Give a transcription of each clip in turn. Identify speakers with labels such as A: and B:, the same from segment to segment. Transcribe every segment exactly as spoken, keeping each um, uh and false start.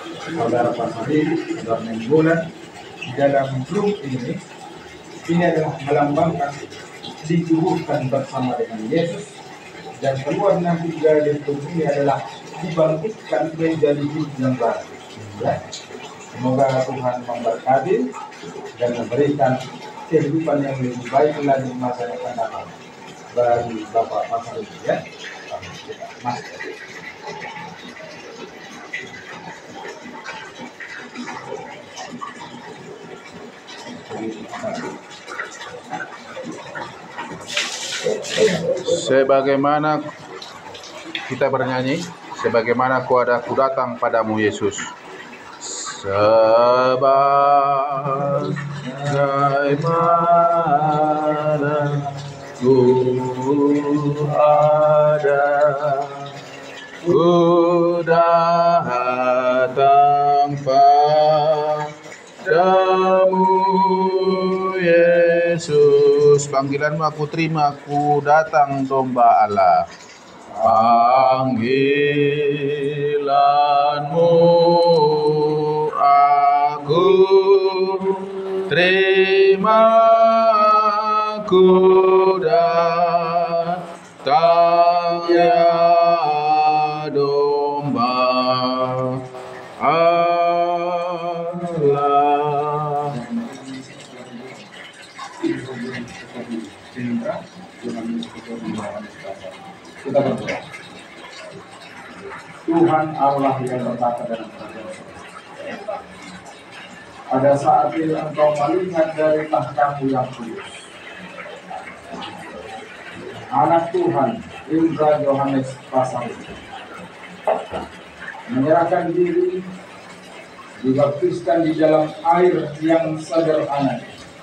A: saudara Pasari, saudara Menggolan, di dalam grup ini, ini adalah melambangkan dikuburkan bersama dengan Yesus, dan keluar nanti dari grup ini adalah dibangkitkan menjadi hidup yang baru. Ya. Semoga Tuhan memberkati dan memberikan kehidupan yang lebih baik lagi di masa yang akan datang bagi Bapak Pasari. Ya. Mas.
B: Sebagaimana kita bernyanyi, sebagaimana ku ada ku datang padamu Yesus. Sebagaimana ku ada ku datang padamu Yesus. Panggilanmu aku terima, aku datang domba Allah. Panggilanmu aku terima, aku datang ya domba Allah.
A: Kita berdoa. Tuhan Allah yang berkata dalam kerajaan, pada saat itu engkau melihat dari tahtamu yang kudus, anak Tuhan Indra Yohanes Pasari menyerahkan diri, dibaptiskan di dalam air yang sederhana.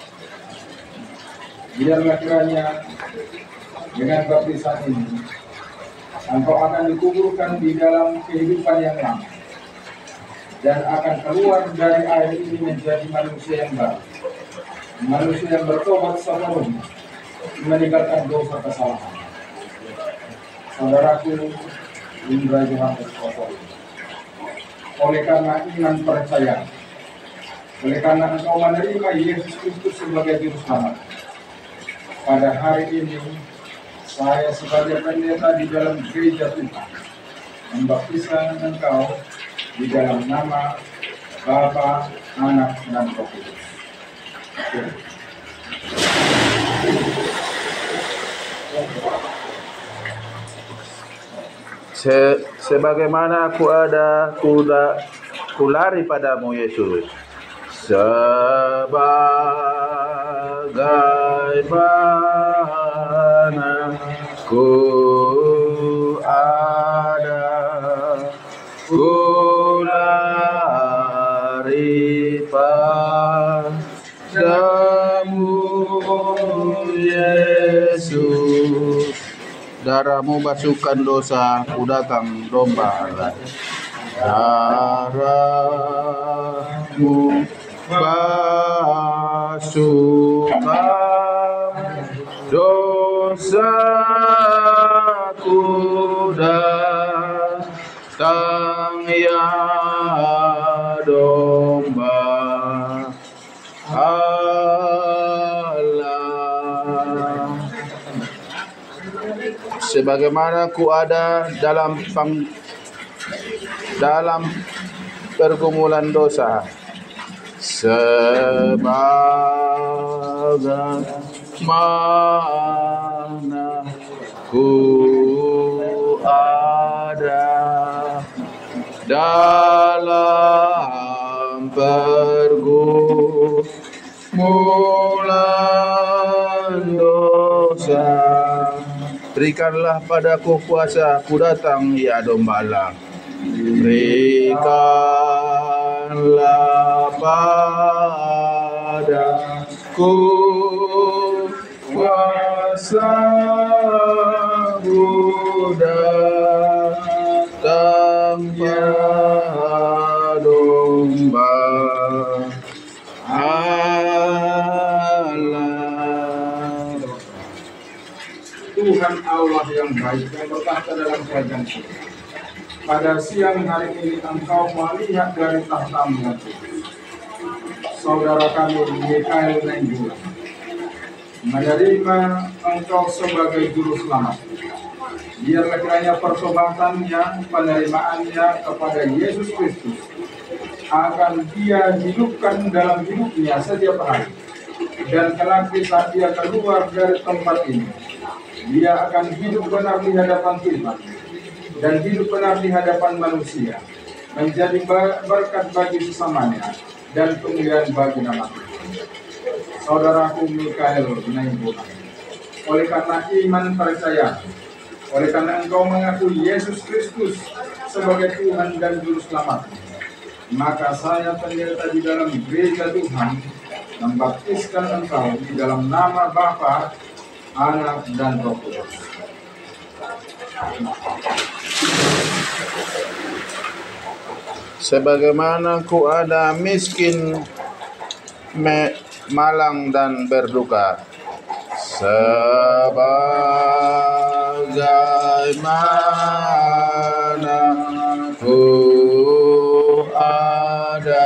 A: Biarlah kiranya dengan baptisan ini engkau akan dikuburkan di dalam kehidupan yang lama dan akan keluar dari air ini menjadi manusia yang baru, manusia yang bertobat sepenuhnya, meninggalkan dosa kesalahan. Saudaraku Indra Yohanes Pasari, oleh karena iman percaya, oleh karena engkau menerima Yesus Kristus sebagai juru selamat, pada hari ini saya sebagai pendeta di dalam gereja Tuhan membaptiskan engkau di dalam nama Bapa, Anak, dan Roh Kudus.
B: Se sebagaimana aku ada, kuda kulari padamu Yesus. Sebagaimana ku ada, ku lari padamu Yesus. Darahmu basuhkan dosa, ku datang domba Allah. Darahmu basuhkan dosaku, datang ya domba Allah. Sebagaimana ku ada dalam pang, dalam pergumulan dosa, sebagaimana ku ada dalam pergumulan dosa, berikanlah padaku kuasa, ku datang ya domba Allah. Berikanlah padaku kuasa, ku datang ya domba Allah.
A: Tuhan Allah yang baik yang berkata dalam kerajaan surga, pada siang hari ini engkau melihat dari tahtamu yang kudus saudara kami Mikael Nenggula menerima engkau sebagai juru selamat. Biarlah kiranya pertobatannya, penerimaannya kepada Yesus Kristus akan dia hidupkan dalam hidupnya setiap hari. Dan kelak saat dia keluar dari tempat ini, dia akan hidup benar di hadapan Tuhan dan hidup benar di hadapan manusia, menjadi berkat bagi sesamanya dan kemuliaan bagi nama Tuhan. Saudaraku Mikael Nenggula, oleh karena iman percaya, oleh karena engkau mengakui Yesus Kristus sebagai Tuhan dan Juru Selamat, maka saya pendeta di dalam gereja Tuhan membaptiskan engkau di dalam nama Bapa, Anak, dan Roh Kudus.
B: Sebagaimana ku ada miskin, me, malang dan berduka, sebagaimana ku ada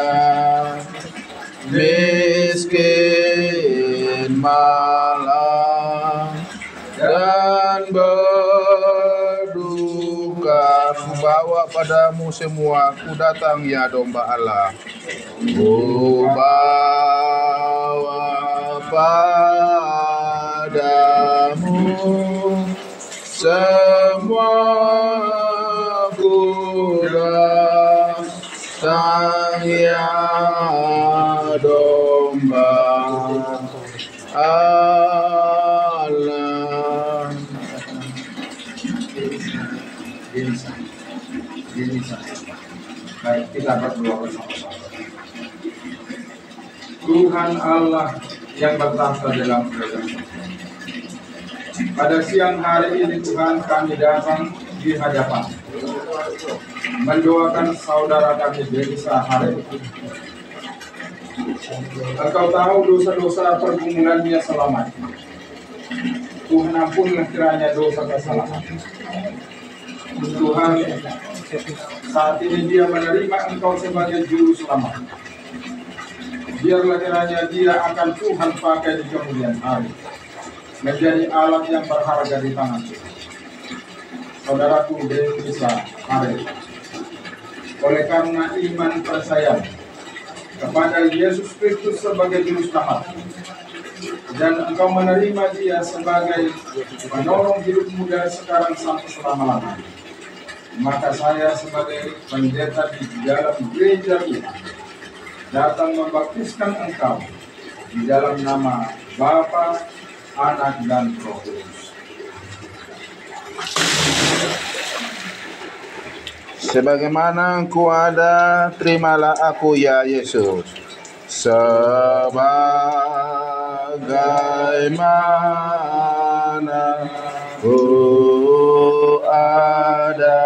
B: miskin, malang dan berduka, ku bawa padamu semua, ku datang ya domba Allah. Ku bawa padamu semua, ku datang ya domba Allah.
A: Gini saja. Baik, kita berdoa bersama-sama. Tuhan Allah yang bertahta dalam kerajaan. Pada siang hari ini Tuhan kami datang di hadapan mendoakan saudara kami Desa hari ini. Engkau tahu dosa-dosa pergumulannya selamat. Tuhan ampunlah kiranya dosa kesalahan. Tuhan, saat ini dia menerima engkau sebagai juru selamat. Biarlah kiranya dia akan Tuhan pakai di kemudian hari, menjadi alat yang berharga di tangan Tuhan. Saudaraku Desa hari, oleh karena iman percaya kepada Yesus Kristus sebagai juru selamat, dan engkau menerima dia sebagai penolong hidupmu dari sekarang sampai selama-lamanya, maka saya sebagai pendeta di dalam gereja ini datang membaptiskan engkau di dalam nama Bapa, Anak, dan Roh Kudus.
B: Sebagaimana ku ada, terimalah aku ya Yesus. Sebagaimana ku ada,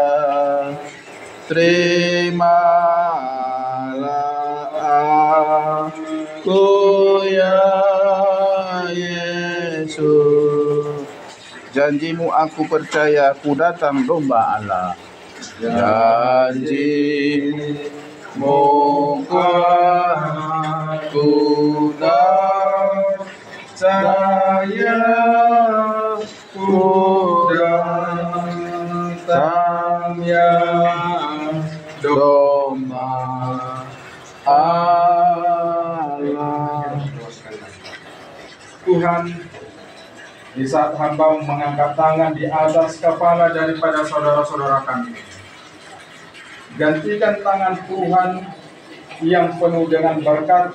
B: terimalah aku ya Yesus. Janjimu aku percaya, ku datang domba Allah. Janjimu aku percaya, ku datang ya domba Allah.
A: Tuhan, di saat hamba mengangkat tangan di atas kepala daripada saudara-saudara kami, gantikan tangan Tuhan yang penuh dengan berkat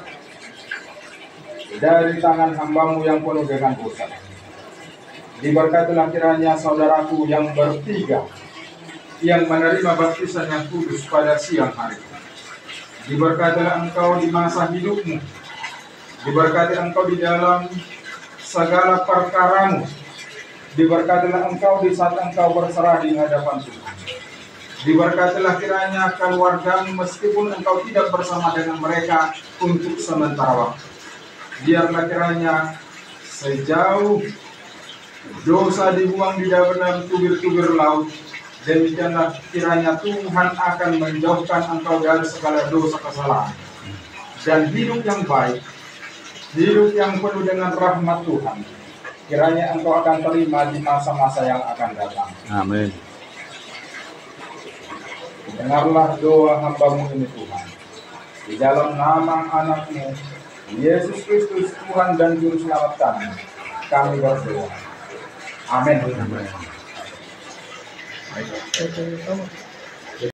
A: dari tangan hambamu yang penuh dengan dosa. Diberkatilah kiranya saudaraku yang bertiga yang menerima baptisan yang kudus pada siang hari. Diberkatilah engkau di masa hidupmu. Diberkatilah engkau di dalam segala perkaramu. Diberkatilah engkau di saat engkau berserah di hadapan Tuhan. Diberkatilah kiranya keluargamu meskipun engkau tidak bersama dengan mereka untuk sementara waktu. Biarlah kiranya sejauh dosa dibuang di dalam tubir-tubir laut, Demikianlah kiranya Tuhan akan menjauhkan engkau dari segala dosa kesalahan dan hidup yang baik, hidup yang penuh dengan rahmat Tuhan. Kiranya engkau akan terima di masa-masa yang akan datang.
B: Amin.
A: Dengarlah doa hamba-Mu ini Tuhan. Di dalam nama anak-Mu, Yesus Kristus Tuhan dan Juru Selamat kami, kami berdoa. Amin.
B: Amin.
A: Baik.